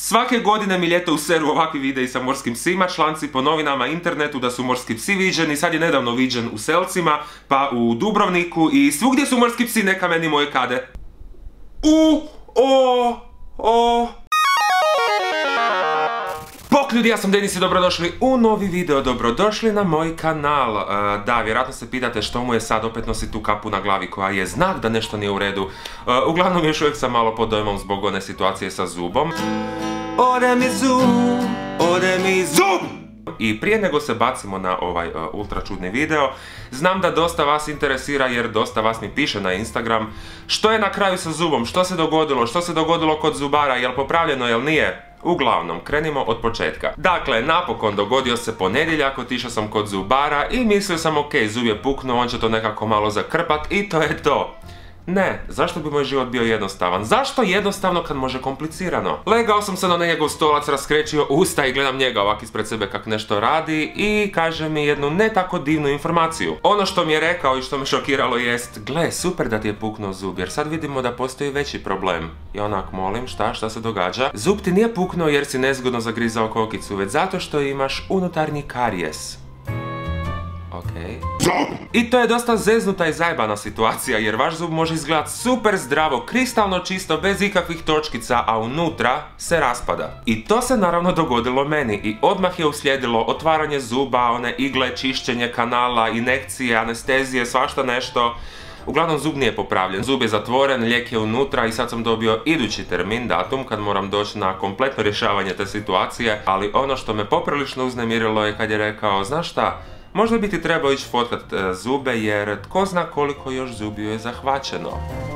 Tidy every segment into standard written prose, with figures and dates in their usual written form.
Svake godine mi ljete useru ovakvi videi sa morskim psima, članci po novinama, internetu da su morski psi viđeni, sad je nedavno viđen u Selcima, pa u Dubrovniku i svugdje su morski psi, neka meni moje kade. Bok ljudi, ja sam Denis i dobrodošli u novi video, dobrodošli na moj kanal. Da, vjerojatno se pitate što mu je sad opet nosi tu kapu na glavi koja je znak da nešto nije u redu. Uglavnom još uvijek sam malo pod dojmom zbog one situacije sa zubom. Ode mi zub! I prije nego se bacimo na ovaj ultra čudni video, znam da dosta vas interesira jer dosta vas mi piše na Instagram što je na kraju sa zubom, što se dogodilo kod zubara, jel popravljeno, jel nije? Uglavnom, krenimo od početka. Dakle, napokon dogodio se ponedjeljak, otišao sam kod zubara i mislio sam ok, zub je puknuo, on će to nekako malo zakrpat i to je to. Ne, zašto bi moj život bio jednostavan? Zašto jednostavno kad može komplicirano? Legao sam se na njegov stolac, raskrećio usta i gledam njega ovak ispred sebe kak nešto radi i kaže mi jednu ne tako divnu informaciju. Ono što mi je rekao i što me šokiralo jest: gle, super da ti je puknuo zub jer sad vidimo da postoji veći problem. I onak, molim, šta se događa? Zub ti nije puknuo jer si nezgodno zagrizao kokicu, već zato što imaš unutarnji karijes. Okej. I to je dosta zeznuta i zajebana situacija jer vaš zub može izgledati super zdravo, kristalno čisto, bez ikakvih točkica, a unutra se raspada. I to se naravno dogodilo meni i odmah je uslijedilo otvaranje zuba, one igle, čišćenje kanala, injekcije, anestezije, svašta nešto. Uglavnom zub nije popravljen, zub je zatvoren, lijek je unutra i sad sam dobio idući termin, datum, kad moram doći na kompletno rješavanje te situacije, ali ono što me poprilično uznemirilo je kad je rekao: znaš šta, možda bi ti trebao ići fotkat zube jer tko zna koliko još zubiju je zahvaćeno.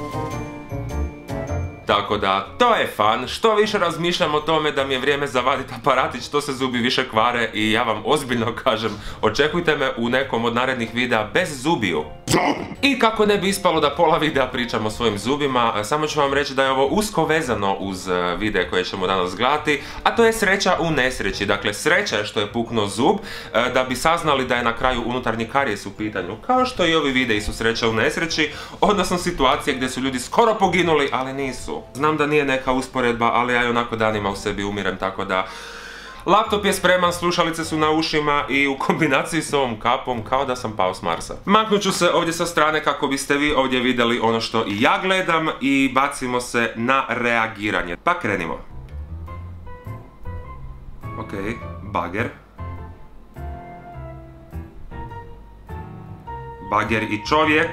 Tako da, to je fan, što više razmišljam o tome da mi je vrijeme zavaditi aparatić, to se zubi više kvare i ja vam ozbiljno kažem, očekujte me u nekom od narednih videa bez zubiju. I kako ne bi ispalo da pola videa pričam o svojim zubima, samo ću vam reći da je ovo usko vezano uz videe koje ćemo danas gledati, a to je sreća u nesreći. Dakle, sreća je što je puknuo zub, da bi saznali da je na kraju unutarnji karijes u pitanju, kao što i ovi videi su sreća u nesreći, odnosno situacije gdje su ljudi skoro poginuli, ali nisu. Znam da nije neka usporedba, ali ja i onako danima u sebi umirem, tako da laptop je spreman, slušalice su na ušima i u kombinaciji s ovom kapom kao da sam pao s Marsa. Maknut ću se ovdje sa strane kako biste vi ovdje vidjeli ono što i ja gledam i bacimo se na reagiranje. Pa krenimo. Ok, bager. Bager i čovjek.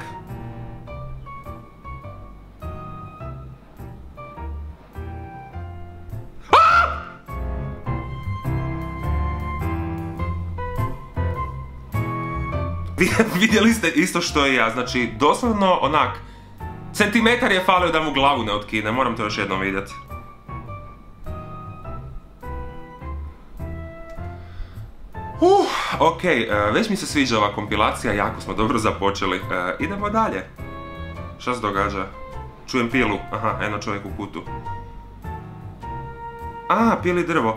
Vidjeli ste isto što i ja, znači doslovno onak centimetar je falio da mu glavu ne otkine, moram to još jednom vidjeti. Ok, već mi se sviđa ova kompilacija, jako smo dobro započeli, idemo dalje. Šta se događa? Čujem pilu, aha, eno čovjek u kutu. A, pili drvo.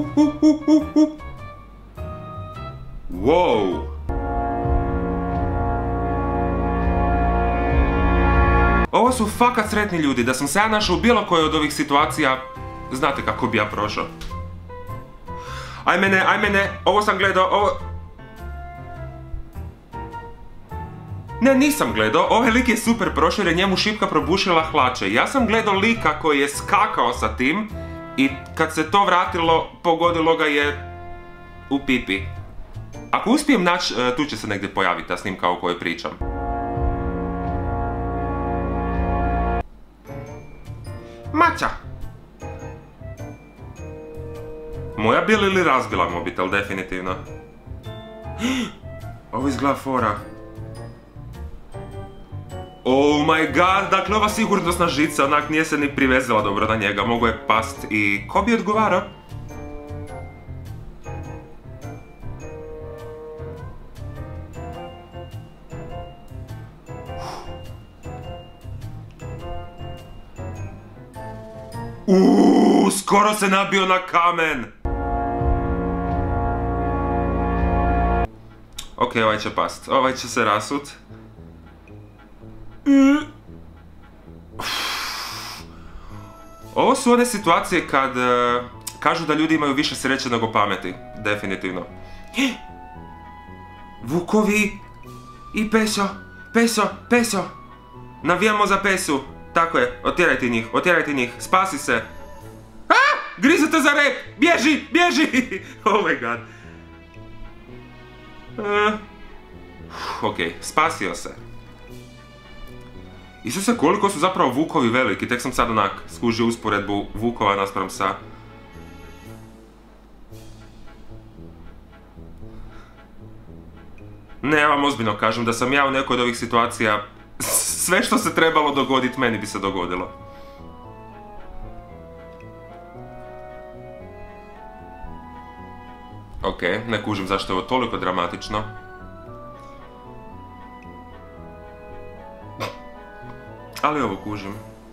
Wow. Ovo su fakat sretni ljudi, da sam se ja našao u bilo kojoj od ovih situacija, znate kako bi ja prošao. Aj mene, ovo sam gledao, ovo... Ne, nisam gledao, ovaj lik je super prošao jer je njemu šipka probušila hlače. Ja sam gledao lika koji je skakao sa tim i kad se to vratilo, pogodilo ga je u pipi. Ako uspijem naći, tu će se negdje pojaviti ta snimka o kojoj pričam. Mača! Moja bila ili razbila mobitel, definitivno. Ovo izgleda fora. Oh my god, dakle ova sigurnosna žica onak nije se ni privezala dobro na njega, mogo je past i ko bi odgovarao? Skoro se nabio na kamen! Ok, ovaj će past, ovaj će se rasut. Ovo su one situacije kad Kažu da ljudi imaju više sreće nego pameti. Definitivno. Vukovi i Peso. Navijamo za Pesu. Tako je, otjerajte njih, spasi se. Grizete za rep, bježi! Oh my god. Ok, spasio se. Isuse, koliko su zapravo vukovi veliki, tek sam sad onak skužio usporedbu vukova naspram sa... Ne, ja vam ozbiljno kažem da sam ja u nekoj od ovih situacija, sve što se trebalo dogoditi, meni bi se dogodilo. Ok, ne kužim zašto je ovo toliko dramatično. Ali ovo kužim.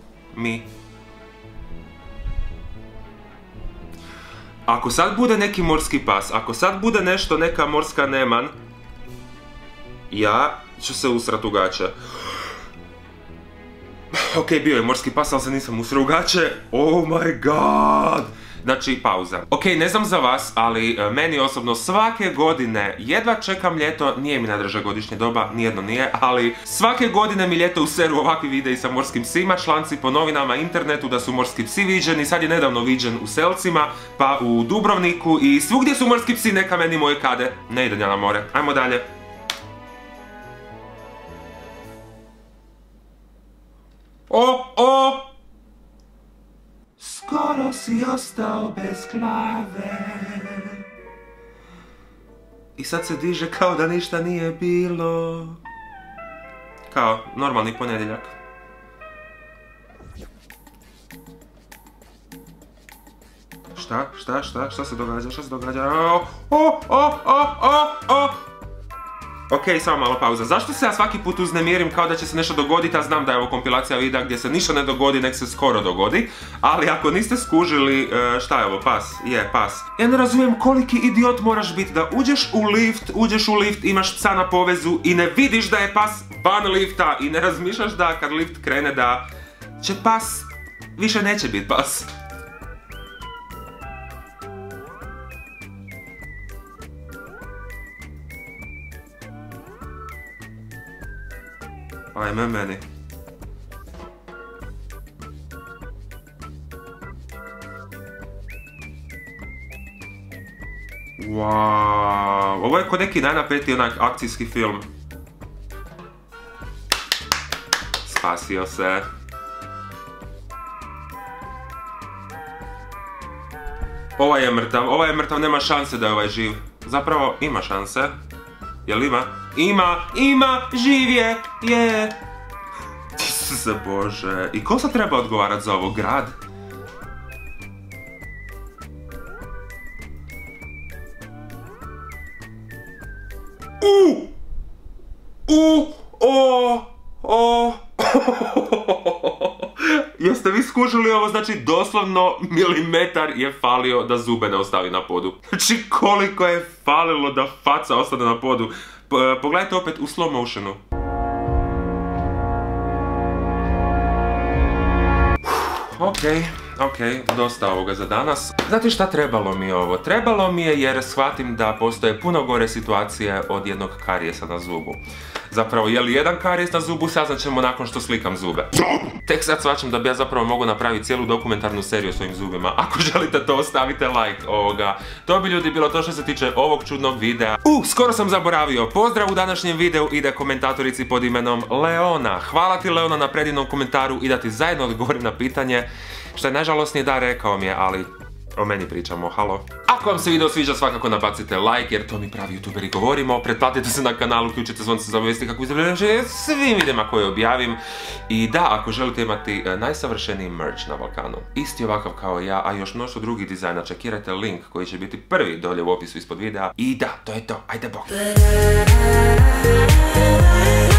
Ako sad bude neki morski pas, ako sad bude nešto, neka morska neman, ja ću se usrat u gaće. Ok, bio je morski pas, ali se nisam usrao u gaće. Oh my god! Znači, pauza. Ok, ne znam za vas, ali meni osobno svake godine jedva čekam ljeto, nije mi najdraža godišnja doba, nijedno nije, ali svake godine mi ljeto useru ovakvi videi sa morskim psima, članci po novinama, internetu da su morski psi viđeni, sad je nedavno viđen u Selcima, pa u Dubrovniku i svugdje su morski psi, neka meni moje kade. Ne idem ja na more, ajmo dalje. Skoro si ostao bez glave. I sad se diže kao da ništa nije bilo. Kao normalni ponedjeljak. Šta se događa? Ok, samo malo pauza. Zašto se ja svaki put uznemirim kao da će se nešto dogoditi, a znam da je ovo kompilacija videa gdje se ništa ne dogodi, nek se skoro dogodi. Ali ako niste skužili, šta je ovo, pas? Je, pas. Ja ne razumijem koliki idiot moraš biti da uđeš u lift, imaš psa na povezu i ne vidiš da je pas van lifta i ne razmišljaš da kad lift krene da će pas, više neće biti pas. Ajme meni. Wow, ovo je kod neki najnapetiji onak akcijski film. Spasio se. Ovaj je mrtav, nema šanse da je ovaj živ. Zapravo ima šanse. Jel ima? Ima, živ je! Isuse Bože, i ko sad treba odgovarat za ovo, grad? Jeste vi skužili ovo? Znači doslovno milimetar je falio da zube ne ostavi na podu. Znači koliko je falilo da faca ostane na podu. Pogledajte opet u slow motionu. Ok, dosta ovoga za danas. Znate šta, trebalo mi je ovo? Trebalo mi je jer shvatim da postoje puno gore situacije od jednog karijesa na zubu. Zapravo, je li jedan karijes na zubu, saznat ćemo nakon što slikam zube. Tek sad shvaćam da bi ja zapravo mogu napraviti cijelu dokumentarnu seriju o svojim zubima. Ako želite to, ostavite like ovoga. To bi ljudi bilo to što se tiče ovog čudnog videa. Skoro sam zaboravio. Pozdrav u današnjem videu ide komentatorici pod imenom Leona. Hvala ti, Leona, na predivnom komentaru i da ti zajedno odgovorim na pitanje. Što je najžalosnije, da, rekao mi je, ali o meni pričamo, halo. Ako vam se video sviđa, svakako nabacite like, jer to mi pravi youtuberi govorimo. Pretplatite se na kanal, uključite zvonce za obavijesti kako izgledaju svim videima koje objavim. I da, ako želite imati najsavršeniji merch na Balkanu, isti ovakav kao ja, a još mnoštvo drugih dizajna, čekirajte link koji će biti prvi dolje u opisu ispod videa. I da, to je to, ajde bok.